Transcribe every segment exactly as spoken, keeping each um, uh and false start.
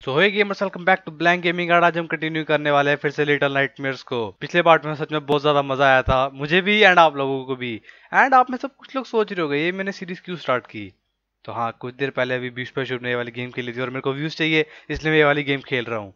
So hey gamers, welcome back to blank gaming. आज हम continue करने वाले हैं फिर से लिटिल नाइटमेयर्स को। पिछले पार्ट में सच में बहुत ज्यादा मजा आया था, मुझे भी एंड आप लोगों को भी। एंड आप में सब कुछ लोग सोच रहे होंगे ये मैंने सीरीज क्यों स्टार्ट की। तो हाँ, कुछ देर पहले अभी बीच पर शुभ ने ये वाली गेम खेली थी और मेरे को व्यूज चाहिए, इसलिए मैं ये वाली गेम खेल रहा हूँ।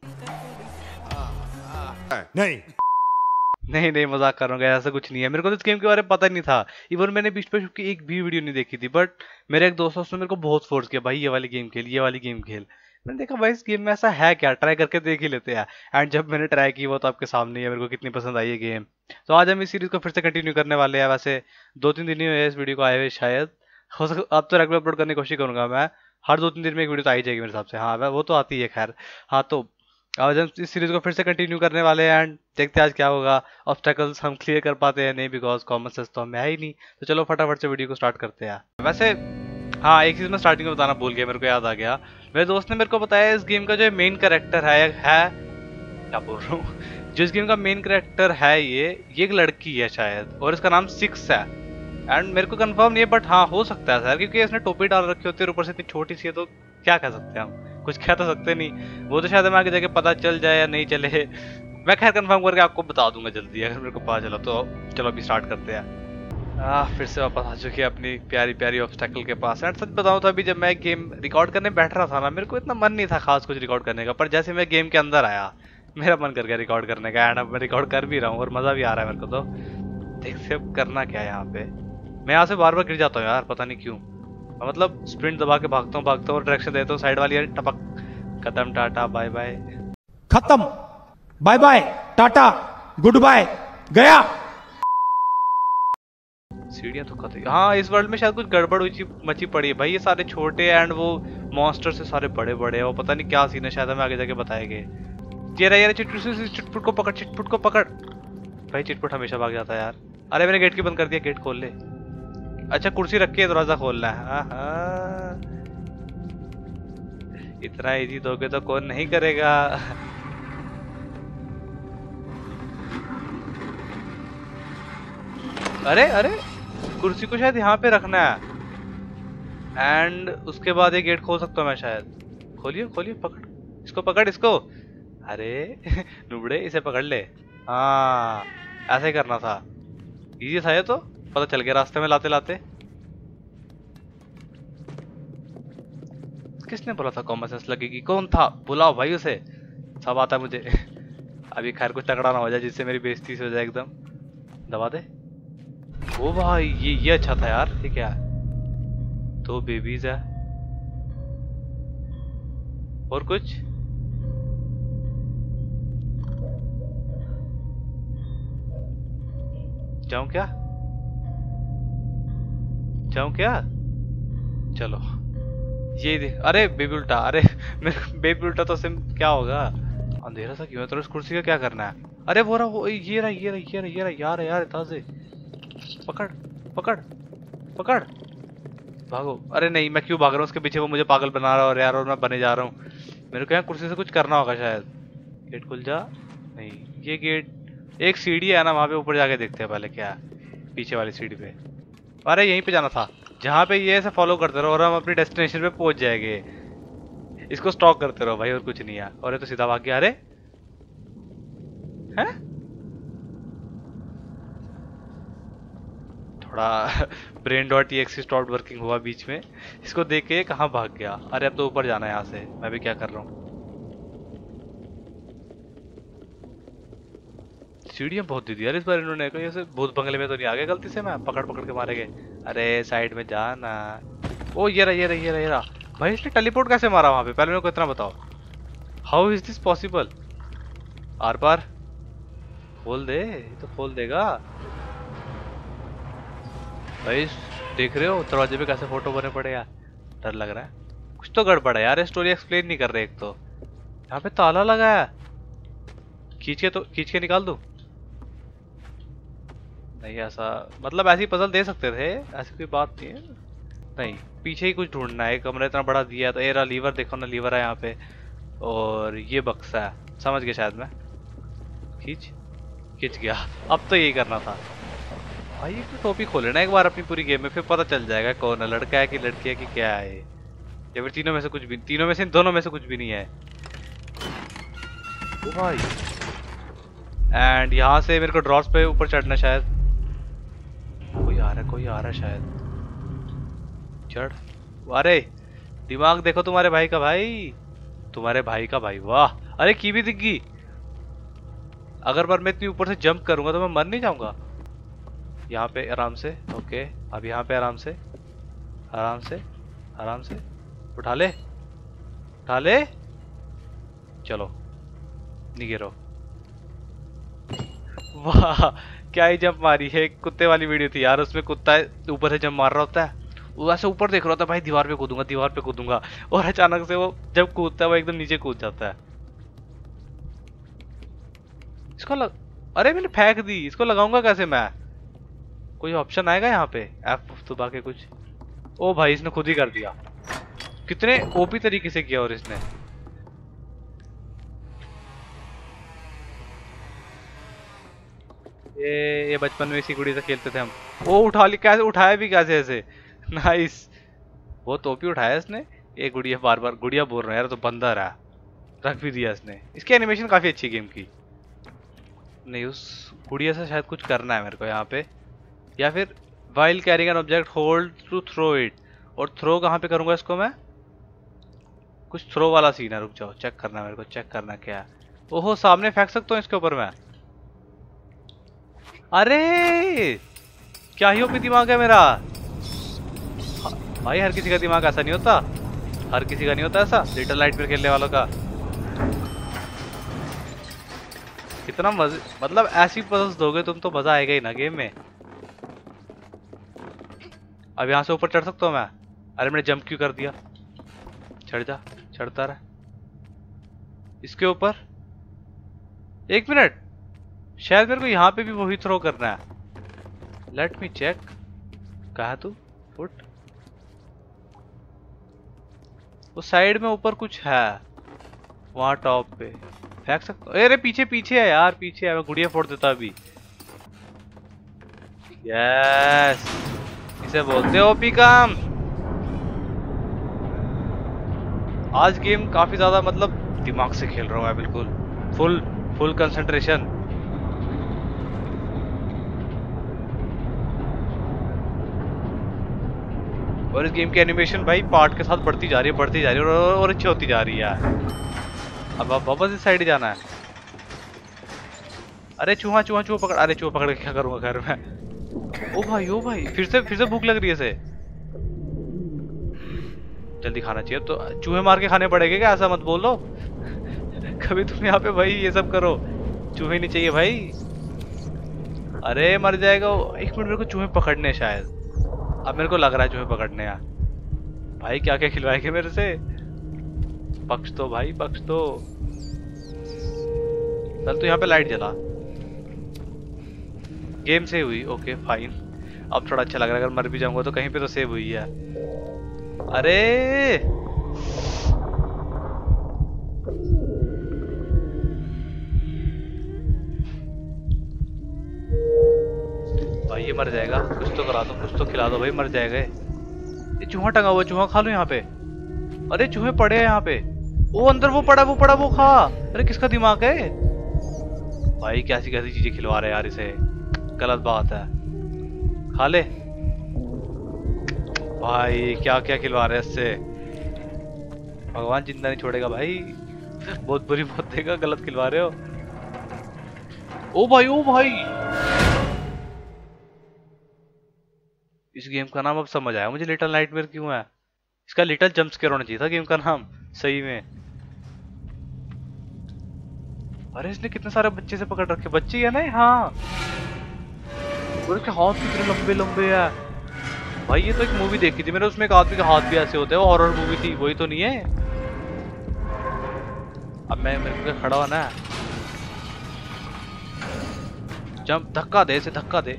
नहीं नहीं नहीं मजाक कर रहा हूँ, ऐसा कुछ नहीं है। मेरे को तो इस गेम के बारे में पता नहीं था। इवन मैंने बीच पर शुभ की एक भी वीडियो नहीं देखी थी, बट मेरे एक दोस्त ने मेरे को बहुत फोर्स किया, भाई ये वाली गेम खेल, ये वाली गेम खेल। मैंने देखा भाई इस गेम में ऐसा है क्या, ट्राई करके देख ही लेते हैं। एंड जब मैंने ट्राई की वो तो आपके सामने ही है, मेरे को कितनी पसंद आई ये गेम। तो आज हम इस सीरीज को फिर से कंटिन्यू करने वाले हैं। वैसे दो तीन दिन ही हुए इस वीडियो को आए हुए शायद, हो सक अब तो रेगुलर अपलोड करने की कोशिश करूंगा मैं। हर दो तीन दिन में एक वीडियो तो आ ही जाएगी मेरे हिसाब से। हाँ वो तो आती है खैर। हाँ तो आज हम इस सीरीज को फिर से कंटिन्यू करने वाले हैं एंड देखते हैं आज क्या होगा। ऑब्स्टेकल्स हम क्लियर कर पाते हैं नहीं, बिकॉज कॉमन सेंस तो हमें है ही नहीं। तो चलो फटाफट से वीडियो को स्टार्ट करते हैं। वैसे हाँ, एक चीज मैं स्टार्टिंग में बताना भूल गया, मेरे को याद आ गया। मेरे दोस्त ने मेरे को बताया इस गेम का जो मेन कैरेक्टर है है क्या बोल रहा हूँ जो इस गेम का मेन कैरेक्टर है ये ये एक लड़की है शायद, और इसका नाम सिक्स है। एंड मेरे को कंफर्म नहीं है, बट हाँ हो सकता है सर, क्योंकि इसने टोपी डाल रखी होती है और ऊपर से इतनी छोटी सी है, तो क्या कह सकते हैं हम, कुछ कह तो सकते नहीं। वो तो शायद हमें आगे जाके पता चल जाए या नहीं चले। मैं खैर कंफर्म करके आपको बता दूंगा जल्दी, अगर मेरे को पता चला तो। चलो अभी स्टार्ट करते हैं। आ, फिर से वापस आ चुकी है अपनी प्यारी प्यारी ऑब्स्टेकल के पास। एंड सच बताऊं तो अभी जब मैं गेम रिकॉर्ड करने बैठ रहा था ना, मेरे को इतना मन नहीं था खास कुछ रिकॉर्ड करने का, पर जैसे मैं गेम के अंदर आया मेरा मन कर गया रिकॉर्ड करने का। एंड अब मैं रिकॉर्ड कर भी रहा हूँ और मजा भी आ रहा है मेरे को। तो देखते अब करना क्या है यहाँ पे। मैं यहाँ से बार बार गिर जाता हूँ यार, पता नहीं क्यों। मतलब स्प्रिंट दबा के भागता हूँ भागता हूँ और डायरेक्शन देता हूँ साइड वाली, यार टपक। खत्म, टाटा बाय बाय। खत्म, bye bye, ta-ta, goodbye, गया। सीढ़ियां तो खतरे। हाँ इस वर्ल्ड में शायद कुछ गड़बड़ हुई मची पड़ी है भाई। ये सारे छोटे एंड वो मॉन्स्टर से सारे बड़े बड़े हैं, वो पता नहीं क्या सीन है, शायद हमें आगे जाके बताएंगे। ये रहा ये रहा, चिटपुट चिटपुट को पकड़, चिटपुट को पकड़। भाई चिटपुट हमेशा भाग जाता है यार। अरे मैंने गेट क्यों बंद कर दिया, गेट खोल ले। अच्छा कुर्सी रख के दरवाजा खोलना है। इतना इजी दोगे तो कौन नहीं करेगा। अरे अरे कुर्सी को शायद यहाँ पे रखना है एंड उसके बाद ये गेट खोल सकता हूँ मैं शायद। खोलिए खोलिए, पकड़ इसको, पकड़ इसको। अरे नुबड़े इसे पकड़ ले। हाँ ऐसे ही करना था, इजी था ये तो, पता चल गया रास्ते में लाते लाते। किसने बोला था कॉमन सेंस लगेगी, कौन था, बुलाओ भाई उसे, सब आता है मुझे। अभी खैर कुछ तगड़ा ना हो जाए जिससे मेरी बेइज्जती हो जाए एकदम। दबा दे। ओ भाई ये ये अच्छा था यार। ये क्या है, दो बेबीज है और कुछ। जाऊं क्या, जाऊं क्या, चलो ये देख। अरे बेबी उल्टा, अरे बेबी उल्टा तो सिम क्या होगा। अंधेरा सा क्यों है, तो इस कुर्सी का क्या करना है। अरे वो रहा वो, ये रहा ये रहा ये रहा ये रहा यार यार ताजे। पकड़ पकड़ पकड़, भागो। अरे नहीं मैं क्यों भाग रहा हूँ उसके पीछे, वो मुझे पागल बना रहा है और यार और मैं बने जा रहा हूँ। मेरे को यहाँ कुर्सी से कुछ करना होगा शायद। गेट खुल जा। नहीं ये गेट, एक सीढ़ी है ना वहाँ पे, ऊपर जाके देखते हैं पहले क्या है पीछे वाली सीढ़ी पे। अरे यहीं पे जाना था जहाँ पे ये ऐसे फॉलो करते रहो और हम अपनी डेस्टिनेशन पे पहुंच जाएंगे। इसको स्टॉक करते रहो भाई और कुछ नहीं है। और ये तो सीधा भाग गया। अरे हैं थोड़ा brain dot E X stop working हुआ बीच में, इसको देख के कहाँ भाग गया। अरे अब तो ऊपर जाना है यहाँ से, मैं भी क्या कर रहा हूँ। सीढ़ियाँ बहुत दे दी यार इस बार इन्होंने, कोई ऐसे भूत बंगले में तो नहीं आ गए गलती से, मैं पकड़ पकड़ के मारे गए। अरे साइड में जाना। ओ ये रहा ये रहा ये रहा ये रहा। भाई इसने टेलीपोर्ट कैसे मारा वहां पे, पहले मेरे को इतना बताओ। How is this possible. आर पार खोल दे, तो खोल देगा भाई। देख रहे हो दरवाजे पे कैसे फोटो बने पड़े यार, डर लग रहा है। कुछ तो गड़बड़ है यार, स्टोरी एक्सप्लेन नहीं कर रहे। एक तो यहाँ पे ताला लगा है, खींच के तो खींच के निकाल दूं। नहीं ऐसा मतलब ऐसी पजल दे सकते थे, ऐसी कोई बात नहीं है। नहीं पीछे ही कुछ ढूंढना है, कमरा इतना बड़ा दिया तो। एरा लीवर देखो ना, लीवर है यहाँ पे, और ये बक्सा है, समझ गया शायद मैं। खींच खींच गया। अब तो यही करना था भाई। एक तो टोपी खोले ना एक बार अपनी पूरी गेम में, फिर पता चल जाएगा कौन है, लड़का है कि लड़की है कि क्या है, या फिर तीनों में से कुछ भी, तीनों में से दोनों में से कुछ भी नहीं है। ओ भाई, एंड यहाँ से मेरे को ड्रॉप्स पे ऊपर चढ़ना शायद। कोई आ रहा है, कोई आ रहा है शायद। चढ़। अरे दिमाग देखो तुम्हारे भाई का भाई, तुम्हारे भाई का भाई। वाह, अरे की भी दिख गई। अगर पर मैं इतनी ऊपर से जंप करूंगा तो मैं मर नहीं जाऊंगा। यहाँ पे आराम से। ओके, अब यहाँ पे आराम से, आराम से, आराम से। उठा ले, उठा ले। चलो, नहीं गिरो। वाह, क्या ही जंप मारी है। कुत्ते वाली वीडियो थी यार, उसमें कुत्ता ऊपर से जंप मार रहा होता है, वो ऐसे ऊपर देख रहा होता है, भाई दीवार पे कूदूंगा, दीवार पे कूदूंगा, और अचानक से वो जब कूदता है वो एकदम नीचे कूद जाता है। इसको लग... अरे मैंने फेंक दी, इसको लगाऊंगा कैसे मैं? कोई ऑप्शन आएगा यहाँ पे एफ दबा के कुछ? ओ भाई, इसने खुद ही कर दिया। कितने ओपी तरीके से किया और इसने। ये ये बचपन में इसी गुड़ी से खेलते थे हम। ओ उठा ली, कैसे उठाया भी कैसे ऐसे। नाइस, वो टोपी उठाया इसने। ये गुड़िया बार बार गुड़िया बोल रहा है यार, तो बंदर है। रख भी दिया इसने। इसकी एनिमेशन काफी अच्छी गेम की। नहीं, उस गुड़िया से शायद कुछ करना है मेरे को यहाँ पे, या फिर while carrying an object hold to throw it. और थ्रो कहाँ पे करूंगा इसको मैं? कुछ थ्रो वाला सीन है, रुक जाओ, चेक करना है मेरे को, चेक करना क्या है। ओहो, सामने फेंक सकता हूँ इसके ऊपर मैं। अरे क्या ही ओपी दिमाग है मेरा भाई। हर किसी का दिमाग ऐसा नहीं होता, हर किसी का नहीं होता ऐसा लिटिल नाइटमेयर खेलने वालों का। कितना मजे, मतलब ऐसी पजल्स दोगे तुम तो मजा आएगा ही ना गेम में। अब यहाँ से ऊपर चढ़ सकता हूँ मैं? अरे मैंने जंप क्यों कर दिया? चढ़ जा, चढ़ता रहा इसके ऊपर। एक मिनट, शायद मेरे को यहाँ पे भी वही थ्रो करना है। Let me check. कहा तू फुट? उस साइड में ऊपर कुछ है, वहां टॉप पे फेंक सकता। अरे पीछे पीछे है यार, पीछे है। मैं गुड़िया फोड़ देता अभी। यस, इसे बोलते हो ओपी काम। आज गेम काफी ज्यादा मतलब दिमाग से खेल रहा हूँ मैं, बिल्कुल फुल फुल कंसंट्रेशन। और इस गेम की एनिमेशन भाई पार्ट के साथ बढ़ती जा रही है, बढ़ती जा रही है, और, और अच्छी होती जा रही है। अब अब वापस इस साइड जाना है। अरे चूहा चूहा चूहा पकड़। अरे चूहा पकड़ के क्या करूंगा खैर मैं। ओ भाई, ओ भाई, फिर से फिर से भूख लग रही है इसे। जल्दी खाना चाहिए। तो चूहे मार के खाने पड़ेंगे क्या? ऐसा मत बोलो कभी तुम यहाँ पे भाई ये सब करो। चूहे नहीं चाहिए भाई। अरे मर जाएगा वो। एक मिनट, मेरे को चूहे पकड़ने शायद। अब मेरे को लग रहा है चूहे पकड़ने हैं भाई। क्या क्या खिलवाएंगे मेरे से? पक्ष तो भाई, पक्ष तो। चल तू यहाँ पे लाइट जला। गेम सेव हुई, ओके फाइन। अब थोड़ा अच्छा लग रहा है। अगर मर भी जाऊंगा तो कहीं पे तो सेव हुई है। अरे भाई ये मर जाएगा। कुछ तो करा दो, कुछ तो खिला दो भाई, मर जाएगा ये। चूहा टंगा हुआ, चूहा खा लो यहाँ पे। अरे चूहे पड़े हैं यहाँ पे। वो अंदर वो पड़ा, वो पड़ा, वो खा। अरे किसका दिमाग है भाई? कैसी कैसी चीजें खिलवा रहे हैं यार इसे, गलत बात है। खा ले भाई, क्या क्या खिलवा रहे हैं इससे। भगवान जिंदा नहीं छोड़ेगा भाई, बहुत बुरी मौत देगा, गलत खिलवा रहे हो। ओ भाई, ओ भाई, इस गेम का नाम अब समझ आया मुझे, लिटिल नाइटमेयर क्यों है। इसका लिटिल जंप स्केयर होना चाहिए था गेम का नाम सही में। अरे इसने कितने सारे बच्चे से पकड़ रखे। बच्चे है ना? हाँ, और इसके हाथ कितने लंबे लंबे है भाई। ये तो एक मूवी देखी थी मैंने, उसमें एक आदमी के हाथ भी ऐसे होते हैं। वो हॉरर मूवी थी, वही तो नहीं है? अब मैं मेरे को खड़ा होना है। जंप, धक्का दे, इसे धक्का दे।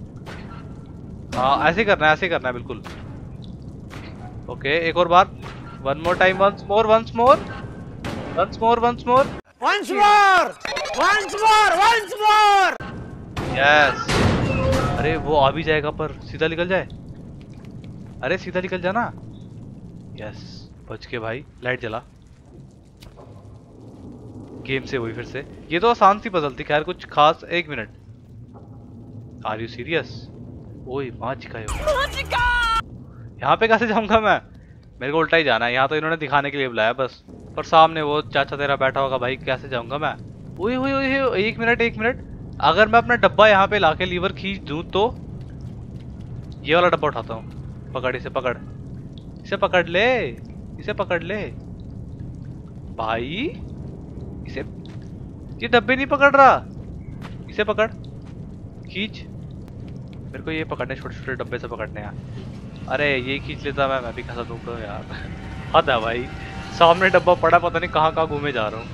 हाँ ऐसे करना है, ऐसे करना है बिल्कुल। ओके, एक और बार। One more time, once more, once more, once more, once more, once more, once more, once more. Yes. अरे वो आ भी जाएगा पर सीधा निकल जाए। अरे सीधा निकल जाना। यस, बच के भाई। लाइट जला। गेम से हुई फिर से। ये तो आसान सी पजल थी, खैर कुछ खास। एक मिनट, आर यू सीरियस? ओए पांच का यहाँ पे कैसे जाऊंगा मैं? मेरे को उल्टा ही जाना है। यहाँ तो इन्होंने दिखाने के लिए बुलाया बस, पर सामने वो चाचा तेरा बैठा होगा भाई, कैसे जाऊंगा मैं? ओए ओए ओए, एक मिनट एक मिनट, अगर मैं अपना डब्बा यहाँ पे लाके लीवर खींच दूं तो ये वाला डब्बा उठाता हूँ। पकड़ इसे, पकड़ इसे, पकड़ ले इसे, पकड़ ले भाई इसे। ये डब्बे नहीं पकड़ रहा, इसे पकड़, खींच। मेरे को ये पकड़ने, छोटे छोटे डब्बे से पकड़ने हैं। अरे ये खींच लेता मैं मैं भी खसा दूंगा यार। हद है भाई, सामने डब्बा पड़ा, पता नहीं कहाँ कहाँ घूमे जा रहा हूँ।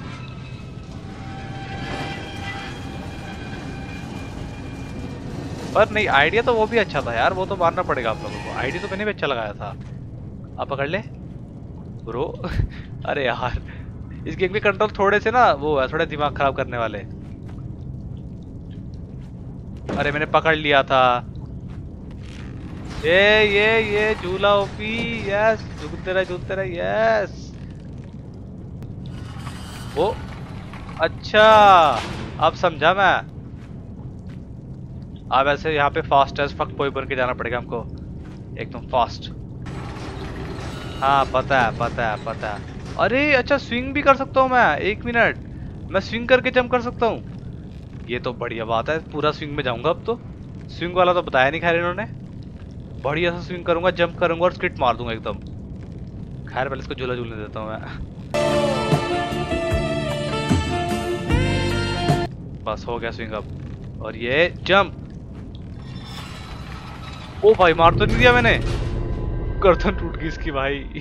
पर नहीं, आइडिया तो वो भी अच्छा था यार, वो तो मानना पड़ेगा आप लोगों को। आइडिया तो मैंने भी अच्छा लगाया था। आप पकड़ ले ब्रो। अरे यार इस गेम के कंट्रोल थोड़े से ना वो है, थोड़े दिमाग खराब करने वाले। अरे मैंने पकड़ लिया था। ये ये ये झूला ओपी, यस, झूलते रहे झूलते रहे, यस। वो अच्छा, अब समझा मैं। अब ऐसे यहाँ पे फास्ट एज फक बॉय बन के जाना पड़ेगा हमको, एकदम फास्ट। हाँ पता है पता है पता है। अरे अच्छा, स्विंग भी कर सकता हूँ मैं। एक मिनट, मैं स्विंग करके जंप कर सकता हूँ। ये तो बढ़िया बात है, पूरा स्विंग में जाऊंगा अब तो। स्विंग वाला तो बताया नहीं खैर इन्होंने। बढ़िया सा स्विंग करूंगा, जंप करूंगा और स्किट मार दूंगा एकदम। खैर पहले इसको झूला झूलने देता हूँ मैं। बस हो गया स्विंग अब, और ये जंप। ओ भाई मार तो नहीं दिया मैंने, गर्दन टूट गई इसकी भाई।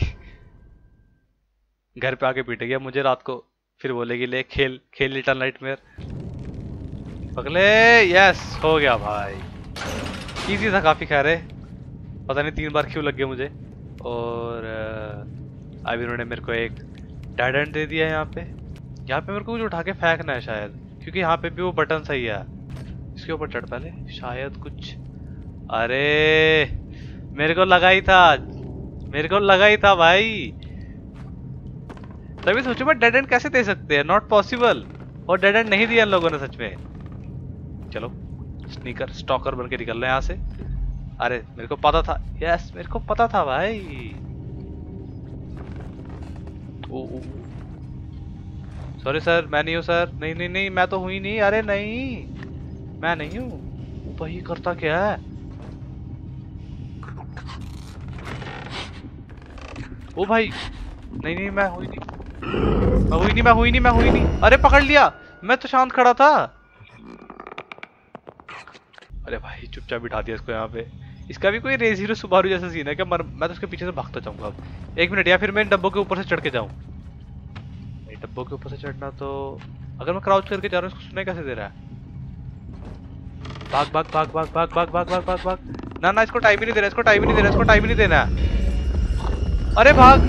घर पे आके पीटेगी मुझे रात को, फिर बोलेगी ले खेल खेल लिटिल नाइटमेयर। पकड़े, यस हो गया भाई। इजी था काफी, खैर है, पता नहीं तीन बार क्यों लग गया मुझे। और अब इन्होंने मेरे को एक डेड एंड दे दिया। यहाँ पे यहाँ पे मेरे को कुछ उठा के फेंकना है शायद, क्योंकि यहाँ पे भी वो बटन सही है। इसके ऊपर चढ़ पहले, शायद कुछ। अरे मेरे को लगा ही था, मेरे को लगा ही था भाई। तभी सोचो मैं डेड एंड कैसे दे सकते हैं, नॉट पॉसिबल। और डेड एंड नहीं दिया इन लोगों ने सच में। चलो स्नीकर स्टॉकर बन के निकल रहे हैं यहाँ से। अरे मेरे को पता था, यस मेरे को पता था भाई। ओ सॉरी सर, मैं नहीं हूँ सर। नहीं नहीं नहीं, मैं तो हुई नहीं। अरे नहीं मैं नहीं हूँ भाई। करता क्या है? ओ भाई नहीं नहीं, मैं हुई नहीं, मैं हुई नहीं, मैं हुई नहीं, मैं हुई नहीं। अरे पकड़ लिया, मैं तो शांत खड़ा था। अरे भाई चुपचाप बिठा दिया इसको यहाँ पे। इसका भी कोई रेस हीरो सुबारू जैसा सीन है क्या? मर, मैं तो उसके पीछे से भागता जाऊंगा अब। एक मिनट, या फिर मैं इन डब्बों के ऊपर से चढ़ के जाऊं। डब्बों के ऊपर से चढ़ना तो, अगर मैं क्राउच करके जा रहा हूँ इसको सुनाई कैसे दे रहा है? भाग भाग भाग भाग भाग भाग भाग भाग भाग भाग। ना ना, इसको टाइम ही नहीं देना, इसको टाइम ही नहीं देना, इसको टाइम ही नहीं देना। अरे भाग,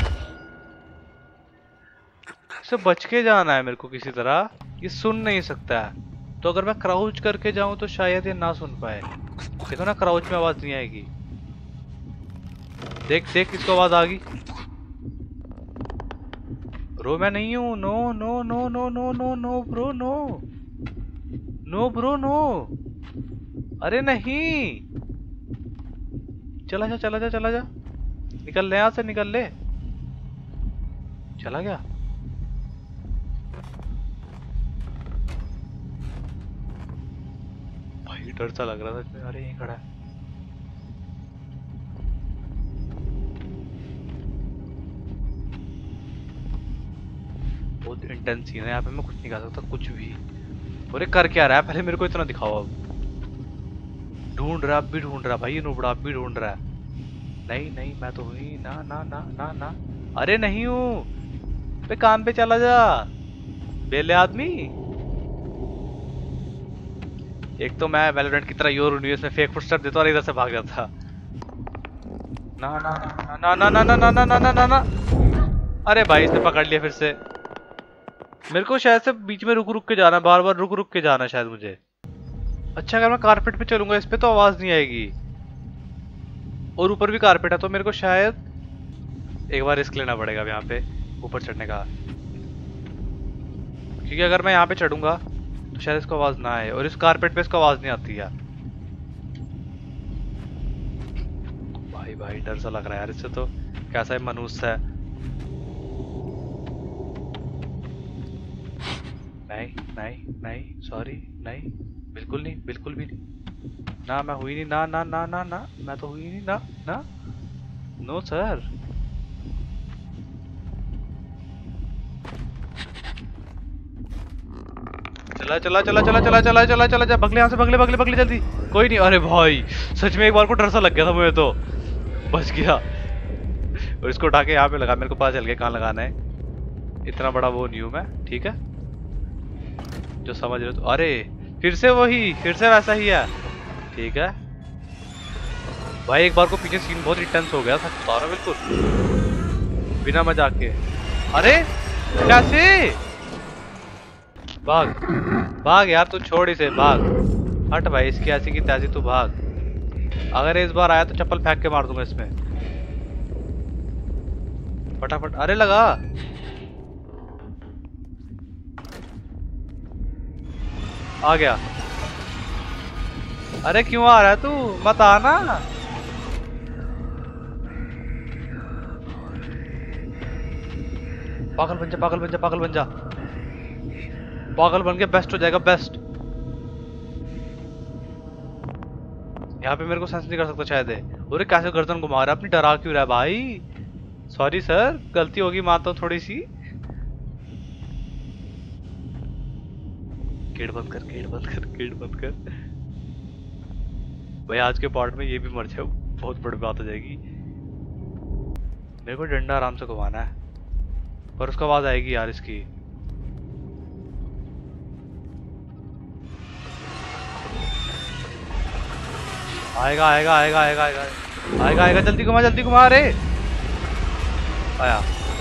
इससे बच के जाना है मेरे को किसी तरह। ये सुन नहीं सकता है, तो अगर मैं क्राउच करके जाऊं तो शायद ये ना सुन पाए। देखो ना, क्राउच में आवाज नहीं आएगी। देख देख, इसको आवाज आ गई। ब्रो मैं नहीं हूं। No no no no no no no bro, no no bro no. अरे नहीं, चला जा चला जा चला जा, निकल ले यहाँ से, निकल ले। चला गया भाई, डर सा लग रहा था। अरे यहीं खड़ा है। बहुत इंटेंस सीन है यहाँ पे, मैं कुछ नहीं कर सकता, कुछ भी। अरे कर क्या रहा है, पहले मेरे को इतना दिखाओ। अब ढूंढ रहा, अब भी ढूंढ रहा भाई, ये नुबड़ा अब भी ढूंढ रहा है। नहीं नहीं, मैं तो हुई ना ना ना ना ना। अरे नहीं हूँ पे, काम पे चला जा बेले आदमी। एक तो मैं वैलोरेंट की तरह योर यूनिवर्स में फेक फुटस्टेप देता और इधर से भाग जाता। ना ना ना ना ना ना ना ना ना ना ना ना। अरे भाई इसने पकड़ लिया फिर से। मेरे को शायद से बीच में रुक रुक के जाना, बार बार रुक रुक के जाना शायद मुझे। अच्छा, अगर मैं कारपेट पे चलूंगा इस पे तो आवाज नहीं आएगी, और ऊपर भी कारपेट है, तो मेरे को शायद एक बार रिस्क लेना पड़ेगा यहाँ पे ऊपर चढ़ने का। क्योंकि अगर मैं यहाँ पे चढ़ूंगा तो शायद इसको आवाज ना आए, और इस कारपेट पे इसको आवाज नहीं आती यार। भाई भाई डर सा लग रहा है यार इससे तो, कैसा है मनुष्य है। नहीं नहीं नहीं सॉरी, नहीं बिल्कुल नहीं, बिल्कुल भी नहीं ना, मैं हुई नहीं ना ना ना ना ना, मैं तो हुई नहीं ना ना, नो सर। चला चला चला चला चला चला चला चला चला बगले यहाँ से, बगले बगले बगले जल्दी। कोई नहीं, अरे भाई सच में एक बार को डर सा लग गया था मुझे तो, बच गया। और इसको उठा के यहाँ पे लगा, मेरे को पता चल गया कहाँ लगाना है, इतना बड़ा वो नहीं हूँ मैं, ठीक है जो समझ रहे हो तो। अरे फिर से वही, फिर से वैसा ही है, ठीक है भाई। एक बार को पीछे सीन बहुत इंटेंस हो गया था, बता रहा बिल्कुल बिना मजाक के। अरे कैसे भाग भाग यार, तू छोड़ इसे, भाग हट भाई, इसकी ऐसी की तैसी तू भाग। अगर इस बार आया तो चप्पल फेंक के मार दूंगा इसमें, फटाफट। अरे लगा, आ गया। अरे क्यों आ रहा है तू, मत आना। पागल बन जा, पागल बन जा, पागल बन जा, पागल बन के बेस्ट हो जाएगा, बेस्ट। यहाँ पे मेरे को सेंस नहीं कर सकता शायद है। अरे कैसे गर्दन घुमा रहा है अपनी, डरा क्यों रहा है भाई। सॉरी सर, गलती होगी मानता हूँ थोड़ी सी। गेट बंद कर, गेट बंद कर, गेट बंद कर। भाई आज के पार्ट में ये भी मर जाए बहुत बड़ी बात हो जाएगी। मेरे को डंडा आराम से घुमाना है, पर उसका आवाज आएगी यार इसकी। आएगा आएगा आएगा आएगा आएगा आएगा आएगा, जल्दी घुमा, जल्दी घुमा। रे आया।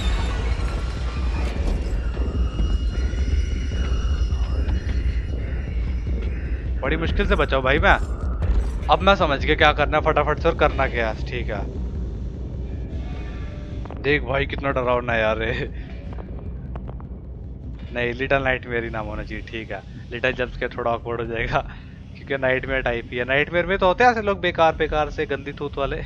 बड़ी मुश्किल से बचाओ भाई मैं। अब मैं समझ गया क्या करना है फटाफट से, और करना क्या है, ठीक है। देख भाई कितना डरावना है यार रे। नहीं लिटिल नाइटमेयर ही नाम होना चाहिए, ठीक है। लिटिल जंप स्केयर थोड़ा ऑकवर्ड हो जाएगा, क्योंकि नाइटमेयर टाइप ही है। नाइटमेयर में तो होते हैं ऐसे लोग बेकार बेकार से गंदी थूत वाले।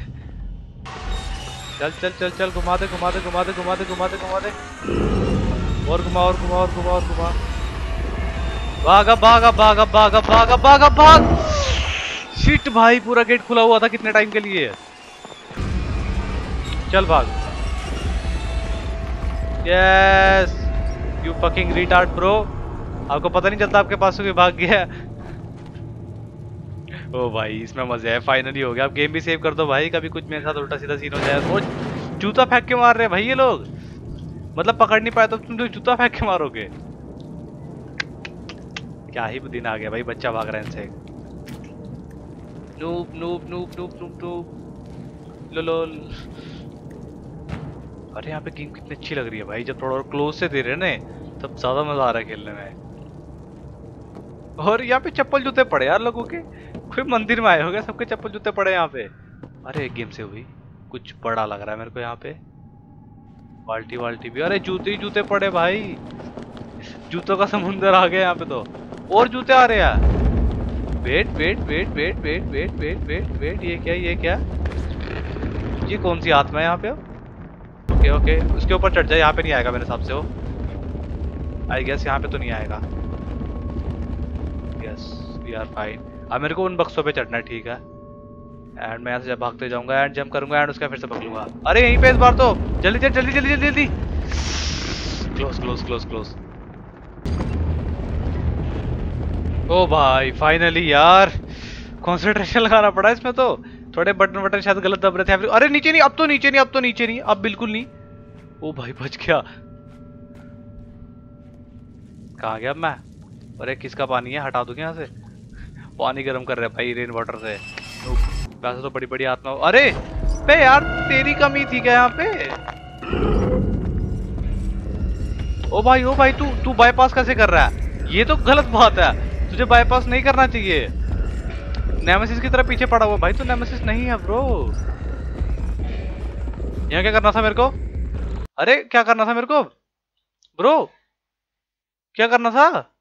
चल चल चल चल, घुमा दे घुमा दे घुमा दे घुमा दे घुमा दे घुमा दे, और घुमा और घुमा और घुमा और घुमा। भागा भागा भागा भागा भागा भागा भाग। शिट भाई, पूरा गेट खुला हुआ था कितने टाइम के लिए। चल भाग। Yes you fucking retard bro, आपको पता नहीं चलता आपके पास से भाग गया। ओ भाई इसमें मजे है, फाइनली हो गया। अब गेम भी सेव कर दो भाई, कभी कुछ मेरे साथ उल्टा सीधा सीन हो जाए। वो जूता फेंक के मार रहे हैं भाई ये लोग, मतलब पकड़ नहीं पाए तो तुम तो जूता फेंक के मारोगे। क्या ही दिन आ गया भाई, बच्चा भाग रहा है इनसे। Noob noob noob noob noob noob lololol. अरे यहाँ पे गेम कितनी अच्छी लग रही है भाई, जब थोड़ा और क्लोज से दे रहे हैं ना तब ज्यादा मजा आ रहा है खेलने में। और यहाँ पे चप्पल जूते पड़े यार लोगों के, कोई मंदिर में आए हो गए, सबके चप्पल जूते पड़े यहाँ पे। अरे गेम से हुई कुछ बड़ा लग रहा है मेरे को यहाँ पे। बाल्टी वाल्टी भी, अरे जूते ही जूते पड़े भाई, जूतों का समुंदर आ गया यहाँ पे तो। और जूते आ रहे हैं। Wait wait wait wait wait wait wait wait wait, ये क्या ये क्या, ये कौन सी आत्मा है यहाँ पे। ओके ओके, उसके ऊपर चढ़ जाए, यहाँ पे नहीं आएगा मेरे हिसाब से वो। आई गेस यहाँ पे तो नहीं आएगा। Yes we are fine. अब मेरे को उन बक्सों पे चढ़ना है, ठीक है। एंड मैं यहाँ से जब भागते जाऊंगा एंड जंप करूंगा एंड उसका फिर से पकड़ूंगा। अरे यहीं पे इस बार तो, जल्दी जल्दी जल्दी जल्दी जल्दी। Close close close close. ओ भाई फाइनली यार, कंसंट्रेशन लगाना पड़ा इसमें तो। थोड़े बटन बटन शायद गलत दब रहे थे। अरे नीचे नहीं, अब तो नीचे नहीं, अब तो नीचे नहीं, अब बिल्कुल नहीं। ओ भाई बच गया। कहाँ गया अब मैं। अरे किसका पानी है, हटा दूंगा यहाँ से। पानी गर्म कर रहे भाई रेन वाटर से। वैसे तो बड़ी बड़ी आत्मा। अरे बे यार तेरी कमी थी क्या यहाँ पे। ओ भाई ओ भाई, तू तू बाईपास कैसे कर रहा है, ये तो गलत बात है। तुझे बाईपास नहीं करना चाहिए। नेमेसिस की तरह पीछे पड़ा हुआ भाई, तो नेमेसिस नहीं है ब्रो। यहाँ क्या करना था मेरे को। अरे क्या करना था मेरे को ब्रो, क्या करना था?